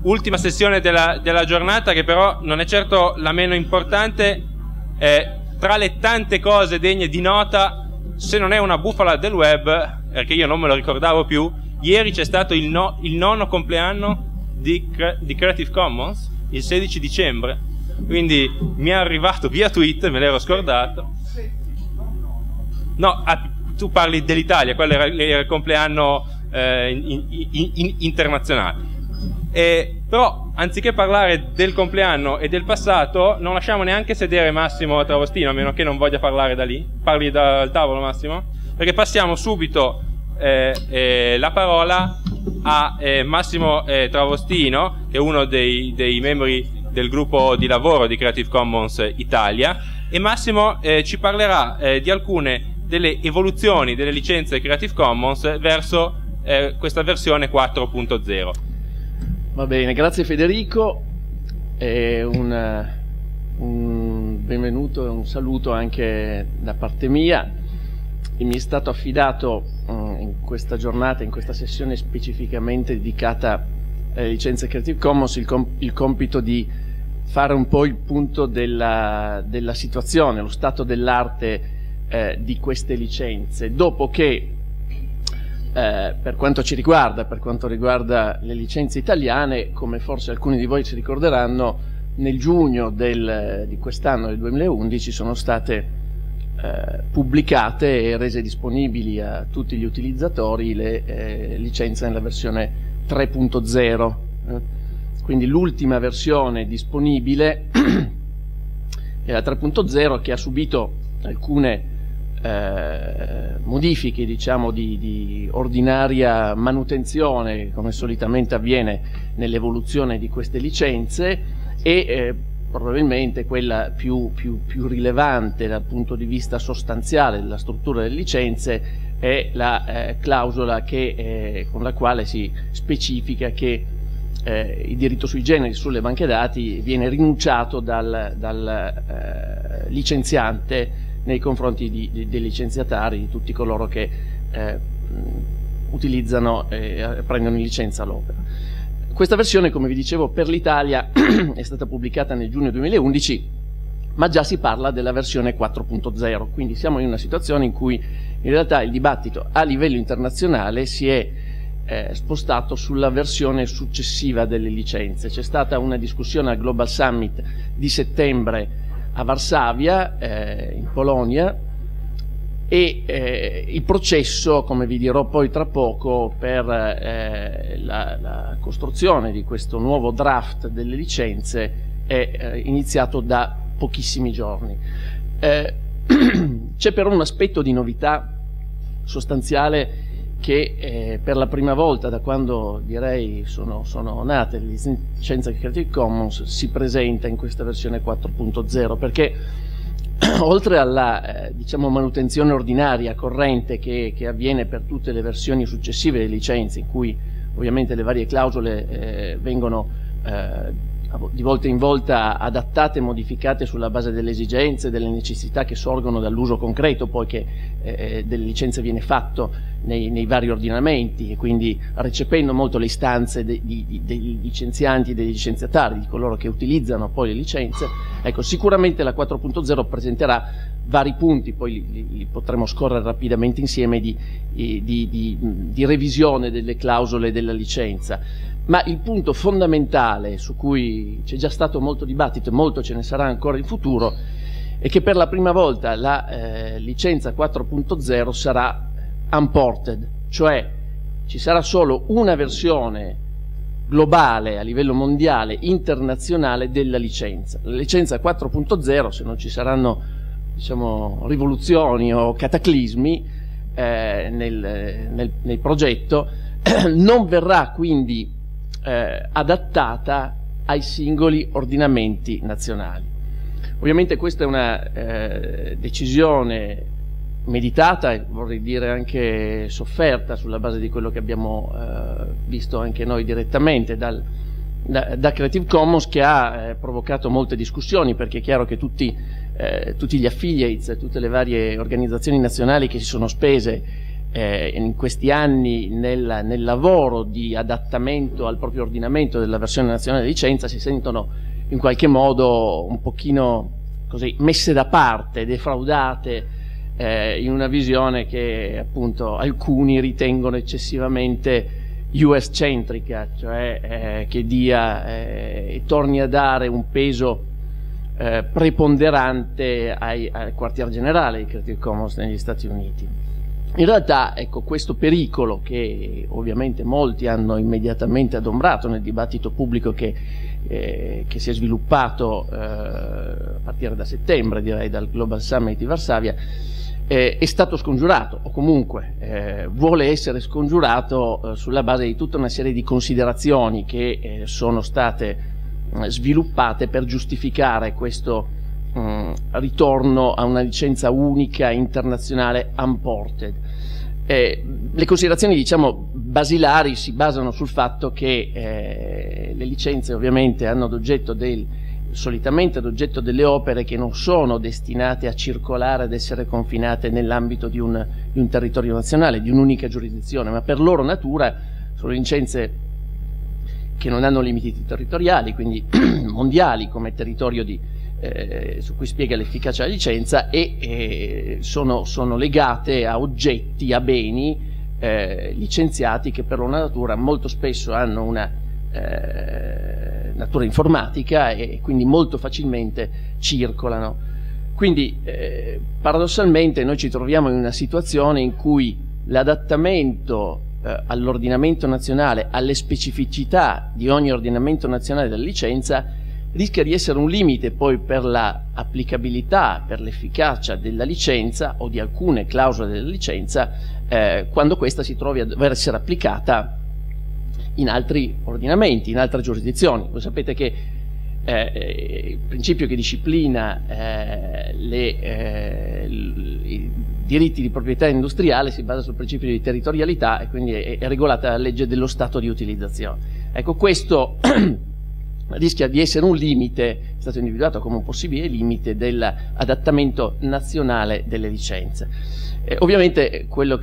ultima sessione della giornata, che però non è certo la meno importante. Tra le tante cose degne di nota, se non è una bufala del web, perché io non me lo ricordavo più, ieri c'è stato il nono compleanno di Creative Commons, il 16 dicembre, quindi mi è arrivato via tweet, me l'ero scordato. No, tu parli dell'Italia, quello era il compleanno internazionale. Però anziché parlare del compleanno e del passato, non lasciamo neanche sedere Massimo Travostino, a meno che non voglia parlare da lì. Parli dal tavolo, Massimo? Perché passiamo subito la parola a Massimo Travostino, che è uno dei membri del gruppo di lavoro di Creative Commons Italia, e Massimo ci parlerà di alcune delle evoluzioni delle licenze Creative Commons verso questa versione 4.0. Va bene, grazie Federico, un benvenuto e un saluto anche da parte mia. Mi è stato affidato in questa giornata, in questa sessione specificamente dedicata alle licenze Creative Commons, il compito di fare un po' il punto della situazione, lo stato dell'arte di queste licenze, dopo che per quanto ci riguarda, per quanto riguarda le licenze italiane, come forse alcuni di voi ci ricorderanno, nel giugno di quest'anno, del 2011, sono state pubblicate e rese disponibili a tutti gli utilizzatori le licenze nella versione 3.0. Quindi l'ultima versione disponibile è la 3.0, che ha subito alcune modifiche, diciamo, di ordinaria manutenzione, come solitamente avviene nell'evoluzione di queste licenze, e probabilmente quella più rilevante dal punto di vista sostanziale della struttura delle licenze è la clausola con la quale si specifica che il diritto sui generi sulle banche dati viene rinunciato dal licenziante nei confronti dei licenziatari, di tutti coloro che utilizzano e prendono in licenza l'opera. Questa versione, come vi dicevo, per l'Italia è stata pubblicata nel giugno 2011, ma già si parla della versione 4.0, quindi siamo in una situazione in cui in realtà il dibattito a livello internazionale si è spostato sulla versione successiva delle licenze. C'è stata una discussione al Global Summit di settembre a Varsavia, in Polonia, e il processo, come vi dirò poi tra poco, per la costruzione di questo nuovo draft delle licenze è iniziato da pochissimi giorni. C'è però un aspetto di novità sostanziale che per la prima volta da quando direi sono nate le licenze Creative Commons si presenta in questa versione 4.0, perché oltre alla diciamo manutenzione ordinaria corrente che avviene per tutte le versioni successive delle licenze, in cui ovviamente le varie clausole vengono di volta in volta adattate e modificate sulla base delle esigenze, delle necessità che sorgono dall'uso concreto poi che delle licenze viene fatto nei vari ordinamenti, e quindi recependo molto le istanze dei licenzianti e dei licenziatari, di coloro che utilizzano poi le licenze. Ecco, sicuramente la 4.0 presenterà vari punti, poi li potremo scorrere rapidamente insieme, di revisione delle clausole della licenza. Ma il punto fondamentale su cui c'è già stato molto dibattito e molto ce ne sarà ancora in futuro è che per la prima volta la licenza 4.0 sarà unported, cioè ci sarà solo una versione globale a livello mondiale, internazionale della licenza. La licenza 4.0, se non ci saranno, diciamo, rivoluzioni o cataclismi nel progetto, non verrà quindi adattata ai singoli ordinamenti nazionali. Ovviamente questa è una decisione meditata e vorrei dire anche sofferta sulla base di quello che abbiamo visto anche noi direttamente da Creative Commons, che ha provocato molte discussioni, perché è chiaro che tutti gli affiliates, tutte le varie organizzazioni nazionali che si sono spese in questi anni nel lavoro di adattamento al proprio ordinamento della versione nazionale di licenza si sentono in qualche modo un pochino così messe da parte, defraudate, in una visione che appunto alcuni ritengono eccessivamente US-centrica, cioè che dia e torni a dare un peso preponderante al quartier generale di Creative Commons negli Stati Uniti. In realtà, ecco, questo pericolo che ovviamente molti hanno immediatamente adombrato nel dibattito pubblico che si è sviluppato a partire da settembre, direi, dal Global Summit di Varsavia, è stato scongiurato, o comunque vuole essere scongiurato sulla base di tutta una serie di considerazioni che sono state sviluppate per giustificare questo ritorno a una licenza unica internazionale unported. Le considerazioni, diciamo, basilari si basano sul fatto che le licenze ovviamente hanno solitamente ad oggetto delle opere che non sono destinate a circolare, ad essere confinate nell'ambito di un territorio nazionale, di un'unica giurisdizione, ma per loro natura sono licenze che non hanno limiti territoriali, quindi mondiali come territorio su cui spiega l'efficacia della licenza, e sono legate a oggetti, a beni licenziati che per loro natura molto spesso hanno una natura informatica e quindi molto facilmente circolano. Quindi paradossalmente noi ci troviamo in una situazione in cui l'adattamento all'ordinamento nazionale, alle specificità di ogni ordinamento nazionale della licenza, rischia di essere un limite poi per la applicabilità, per l'efficacia della licenza o di alcune clausole della licenza quando questa si trovi a dover essere applicata in altri ordinamenti, in altre giurisdizioni. Voi sapete che il principio che disciplina i diritti di proprietà industriale si basa sul principio di territorialità e quindi è regolata dalla legge dello stato di utilizzazione. Ecco, questo rischia di essere un limite, è stato individuato come un possibile limite dell'adattamento nazionale delle licenze. Ovviamente quello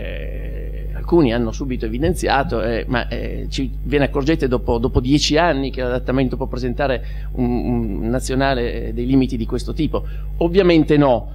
che alcuni hanno subito evidenziato ci viene accorgete dopo 10 anni che l'adattamento può presentare un nazionale dei limiti di questo tipo? Ovviamente no,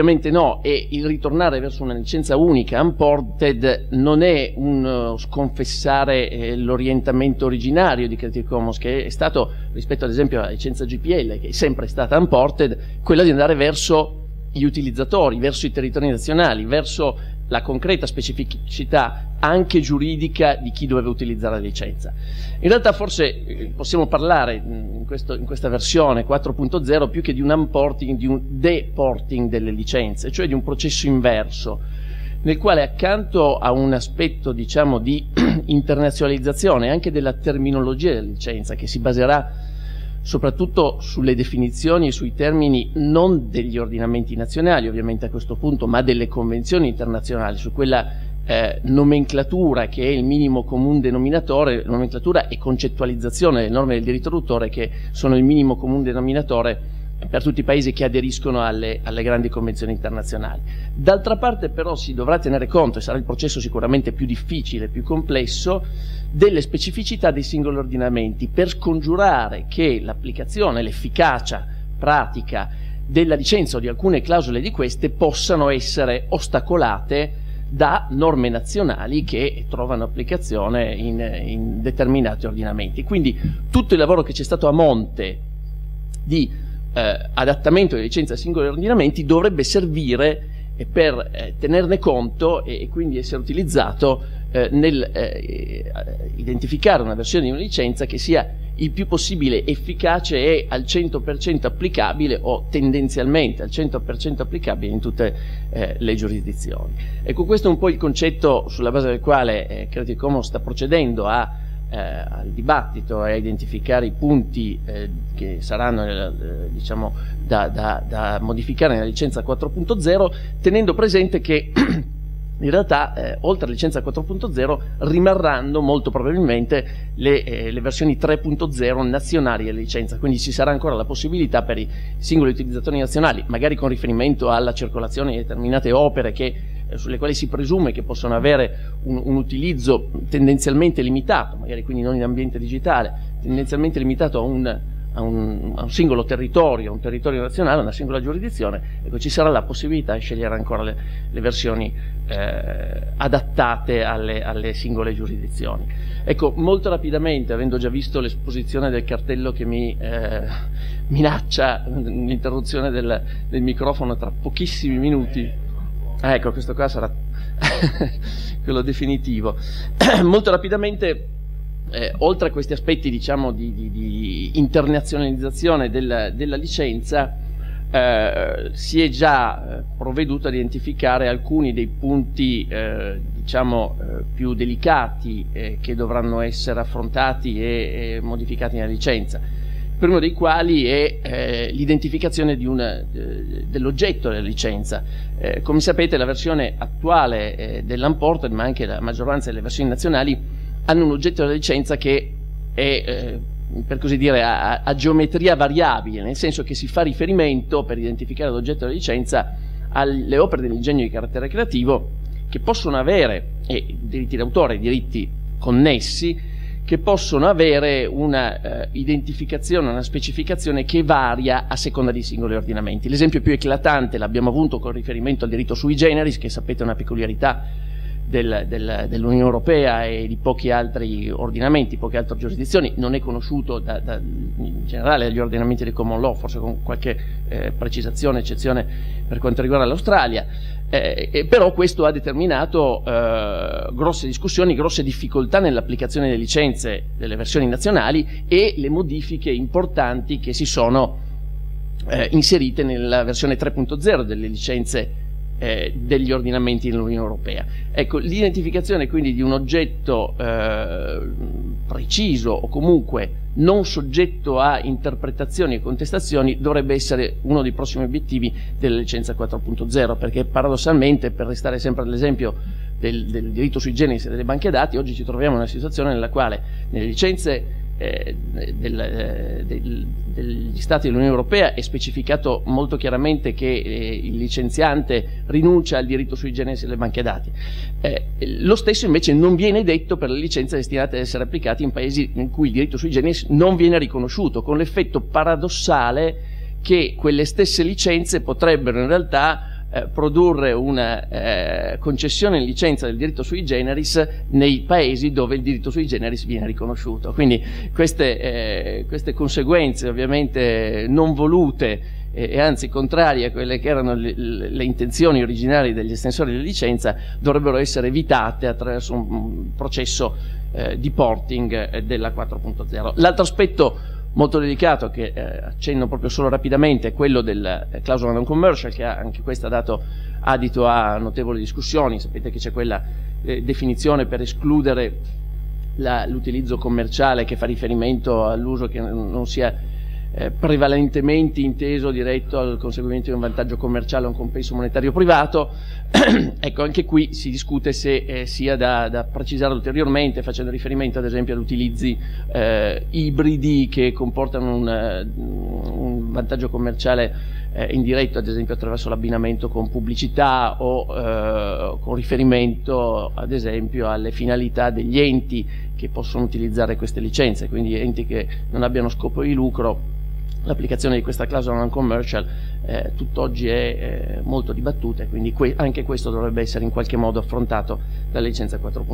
e il ritornare verso una licenza unica unported non è un sconfessare l'orientamento originario di Creative Commons, che è stato, rispetto ad esempio alla licenza GPL, che è sempre stata unported, quella di andare verso gli utilizzatori, verso i territori nazionali, verso la concreta specificità anche giuridica di chi doveva utilizzare la licenza. In realtà forse possiamo parlare in questa versione 4.0 più che di un unporting, di un deporting delle licenze, cioè di un processo inverso, nel quale accanto a un aspetto, diciamo, di internazionalizzazione anche della terminologia della licenza, che si baserà soprattutto sulle definizioni e sui termini non degli ordinamenti nazionali ovviamente a questo punto, ma delle convenzioni internazionali, su quella nomenclatura che è il minimo comune denominatore, nomenclatura e concettualizzazione delle norme del diritto d'autore che sono il minimo comune denominatore per tutti i paesi che aderiscono alle grandi convenzioni internazionali. D'altra parte però si dovrà tenere conto, e sarà il processo sicuramente più difficile, più complesso, delle specificità dei singoli ordinamenti, per scongiurare che l'applicazione, l'efficacia pratica della licenza o di alcune clausole di queste possano essere ostacolate da norme nazionali che trovano applicazione in determinati ordinamenti. Quindi tutto il lavoro che c'è stato a monte di adattamento delle licenze a singoli ordinamenti dovrebbe servire per tenerne conto e quindi essere utilizzato nel identificare una versione di una licenza che sia il più possibile efficace e al 100% applicabile, o tendenzialmente al 100% applicabile in tutte le giurisdizioni. Ecco, questo è un po' il concetto sulla base del quale Creative Commons sta procedendo al dibattito e a identificare i punti che saranno diciamo da modificare nella licenza 4.0, tenendo presente che in realtà oltre alla licenza 4.0 rimarranno molto probabilmente le versioni 3.0 nazionali della licenza, quindi ci sarà ancora la possibilità per i singoli utilizzatori nazionali, magari con riferimento alla circolazione di determinate opere che sulle quali si presume che possono avere un utilizzo tendenzialmente limitato, magari quindi non in ambiente digitale, tendenzialmente limitato a un singolo territorio, un territorio nazionale, una singola giurisdizione, ecco, ci sarà la possibilità di scegliere ancora le versioni adattate alle singole giurisdizioni. Ecco, molto rapidamente, avendo già visto l'esposizione del cartello che mi minaccia l'interruzione del microfono tra pochissimi minuti, ecco, questo qua sarà quello definitivo. Molto rapidamente, oltre a questi aspetti, diciamo, di internazionalizzazione della licenza, si è già provveduto ad identificare alcuni dei punti diciamo più delicati che dovranno essere affrontati e modificati nella licenza. Il primo dei quali è l'identificazione dell'oggetto della licenza. Come sapete, la versione attuale dell'Unported, ma anche la maggioranza delle versioni nazionali, hanno un oggetto della licenza che è per così dire a geometria variabile, nel senso che si fa riferimento, per identificare l'oggetto della licenza, alle opere dell'ingegno di carattere creativo che possono avere, e diritti d'autore e diritti connessi, che possono avere una identificazione, una specificazione che varia a seconda dei singoli ordinamenti. L'esempio più eclatante l'abbiamo avuto con riferimento al diritto sui generis, che sapete è una peculiarità dell'Unione Europea e di pochi altri ordinamenti, poche altre giurisdizioni, non è conosciuto in generale dagli ordinamenti del common law, forse con qualche precisazione, eccezione per quanto riguarda l'Australia, però questo ha determinato grosse discussioni, grosse difficoltà nell'applicazione delle licenze delle versioni nazionali e le modifiche importanti che si sono inserite nella versione 3.0 delle licenze degli ordinamenti dell'Unione Europea. Ecco, l'identificazione quindi di un oggetto preciso o comunque non soggetto a interpretazioni e contestazioni dovrebbe essere uno dei prossimi obiettivi della licenza 4.0, perché paradossalmente, per restare sempre all'esempio del diritto sui generis e delle banche dati, oggi ci troviamo in una situazione nella quale nelle licenze degli Stati dell'Unione Europea è specificato molto chiaramente che il licenziante rinuncia al diritto sui generis e alle banche dati. Lo stesso invece non viene detto per le licenze destinate ad essere applicate in paesi in cui il diritto sui generis non viene riconosciuto, con l'effetto paradossale che quelle stesse licenze potrebbero in realtà produrre una concessione in licenza del diritto sui generis nei paesi dove il diritto sui generis viene riconosciuto. Quindi queste conseguenze ovviamente non volute e anzi contrarie a quelle che erano le intenzioni originarie degli estensori della licenza dovrebbero essere evitate attraverso un processo di porting della 4.0. L'altro aspetto molto delicato che accenno proprio solo rapidamente è quello della clausola non commercial, che anche questa ha dato adito a notevoli discussioni. Sapete che c'è quella definizione per escludere l'utilizzo commerciale che fa riferimento all'uso che non sia prevalentemente inteso diretto al conseguimento di un vantaggio commerciale o un compenso monetario privato. Ecco, anche qui si discute se sia da precisare ulteriormente, facendo riferimento ad esempio ad utilizzi ibridi che comportano un vantaggio commerciale indiretto, ad esempio attraverso l'abbinamento con pubblicità o con riferimento ad esempio alle finalità degli enti che possono utilizzare queste licenze, quindi enti che non abbiano scopo di lucro. L'applicazione di questa clausola non commercial tutt'oggi è molto dibattuta, quindi anche questo dovrebbe essere in qualche modo affrontato dalla licenza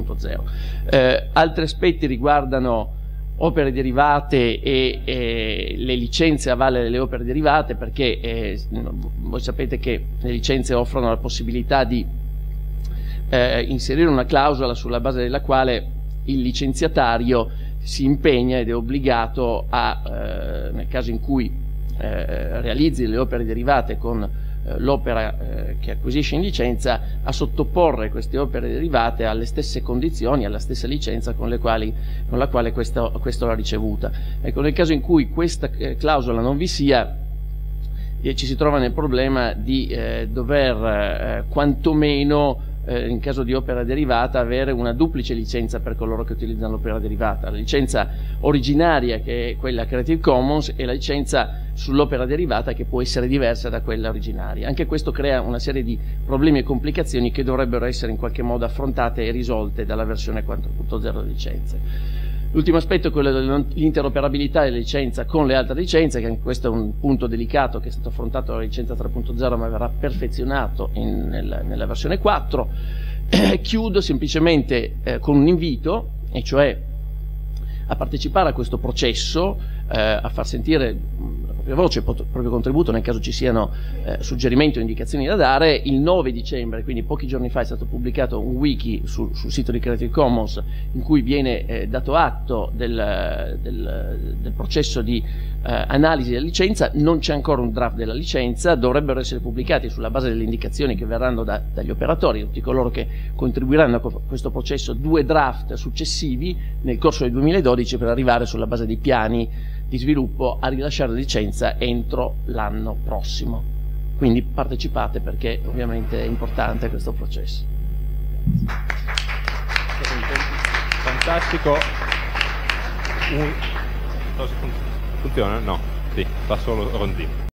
4.0. Altri aspetti riguardano opere derivate e le licenze a valle delle opere derivate, perché voi sapete che le licenze offrono la possibilità di inserire una clausola sulla base della quale il licenziatario si impegna ed è obbligato nel caso in cui realizzi le opere derivate con l'opera che acquisisce in licenza, a sottoporre queste opere derivate alle stesse condizioni, alla stessa licenza con la quale questo l'ha ricevuta. Ecco, nel caso in cui questa clausola non vi sia, ci si trova nel problema di dover quantomeno in caso di opera derivata, avere una duplice licenza per coloro che utilizzano l'opera derivata: la licenza originaria, che è quella Creative Commons, e la licenza sull'opera derivata, che può essere diversa da quella originaria. Anche questo crea una serie di problemi e complicazioni che dovrebbero essere in qualche modo affrontate e risolte dalla versione 4.0 delle licenze. L'ultimo aspetto è quello dell'interoperabilità della licenza con le altre licenze, che anche questo è un punto delicato che è stato affrontato dalla licenza 3.0, ma verrà perfezionato nella versione 4. Chiudo semplicemente con un invito, e cioè a partecipare a questo processo, a far sentire la propria voce, il proprio contributo nel caso ci siano suggerimenti o indicazioni da dare. Il 9 dicembre, quindi pochi giorni fa, è stato pubblicato un wiki sul sito di Creative Commons in cui viene dato atto del processo di analisi della licenza. Non c'è ancora un draft della licenza, dovrebbero essere pubblicati sulla base delle indicazioni che verranno dagli operatori, tutti coloro che contribuiranno a questo processo, 2 draft successivi nel corso del 2012 per arrivare sulla base dei piani di sviluppo a rilasciare la licenza entro l'anno prossimo. Quindi partecipate, perché ovviamente è importante questo processo. Fantastico. Funziona? No, sì, fa solo rondino.